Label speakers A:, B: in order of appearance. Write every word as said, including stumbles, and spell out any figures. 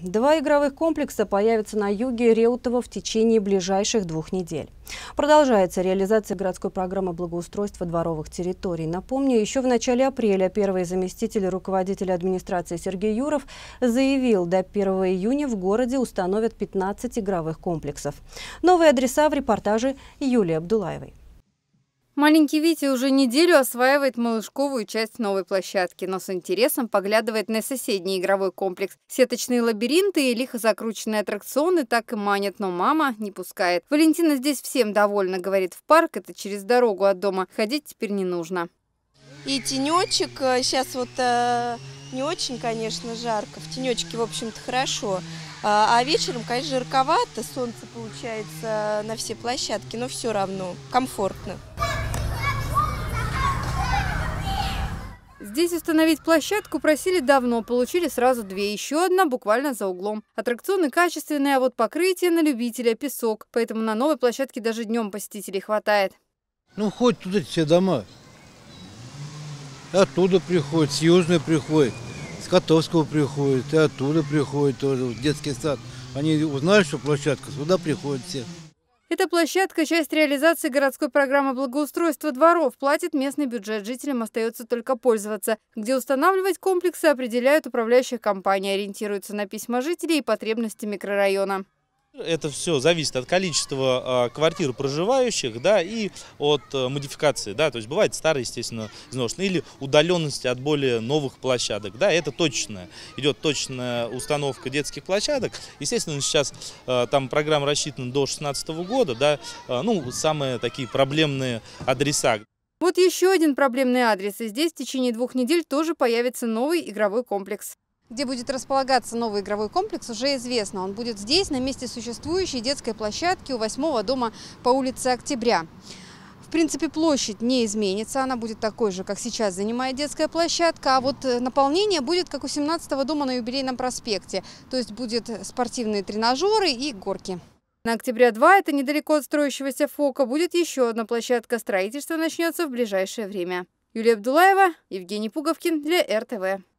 A: Два игровых комплекса появятся на юге Реутова в течение ближайших двух недель. Продолжается реализация городской программы благоустройства дворовых территорий. Напомню, еще в начале апреля первый заместитель руководителя администрации Сергей Юров заявил, до первого июня в городе установят пятнадцать игровых комплексов. Новые адреса в репортаже Юлии Абдулаевой.
B: Маленький Витя уже неделю осваивает малышковую часть новой площадки, но с интересом поглядывает на соседний игровой комплекс. Сеточные лабиринты и лихо закрученные аттракционы так и манят, но мама не пускает. Валентина здесь всем довольна, говорит, в парк это через дорогу от дома, ходить теперь не нужно.
C: И тенечек, сейчас вот э, не очень, конечно, жарко, в тенечке, в общем-то, хорошо. А вечером, конечно, жарковато, солнце получается на все площадки, но все равно комфортно.
B: Здесь установить площадку просили давно, получили сразу две, еще одна буквально за углом. Аттракционы качественные, а вот покрытие на любителя – песок, поэтому на новой площадке даже днем посетителей хватает.
D: Ну, хоть туда все дома. Оттуда приходят, с Южной приходят, с Котовского приходят, и оттуда приходят тоже, в детский сад. Они узнали, что площадка, сюда приходят все.
B: Эта площадка – часть реализации городской программы благоустройства дворов. Платит местный бюджет, жителям остается только пользоваться. Где устанавливать комплексы, определяют управляющие компании, ориентируются на письма жителей и потребности микрорайона.
E: Это все зависит от количества э, квартир проживающих, да, и от э, модификации, да, то есть бывает старые, естественно, изношенные, или удаленности от более новых площадок, да, это точная, идет точная установка детских площадок. Естественно, сейчас э, там программа рассчитана до две тысячи шестнадцатого года, да, э, ну, самые такие проблемные адреса.
B: Вот еще один проблемный адрес, и здесь в течение двух недель тоже появится новый игровой комплекс. Где будет располагаться новый игровой комплекс, уже известно. Он будет здесь, на месте существующей детской площадки у восьмого дома по улице Октября. В принципе, площадь не изменится, она будет такой же, как сейчас занимает детская площадка, а вот наполнение будет, как у семнадцатого дома на Юбилейном проспекте, то есть будет спортивные тренажеры и горки. На Октября два, это недалеко от строящегося ФОКа, будет еще одна площадка. Строительство начнется в ближайшее время. Юлия Абдулаева, Евгений Пуговкин для эр тэ вэ.